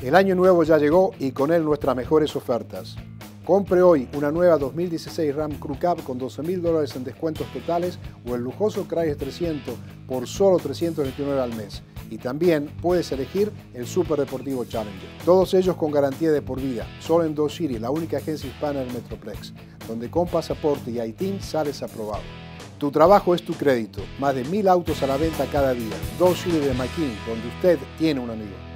El año nuevo ya llegó y con él nuestras mejores ofertas. Compre hoy una nueva 2016 Ram Crew Cab con $12.000 en descuentos totales o el lujoso Cryer 300 por solo $329 al mes. Y también puedes elegir el Super Deportivo Challenger. Todos ellos con garantía de por vida, solo en Dodge City, la única agencia hispana del Metroplex, donde con pasaporte y ITIN sales aprobado. Tu trabajo es tu crédito. Más de 1.000 autos a la venta cada día. Dodge City de McKinney, donde usted tiene un amigo.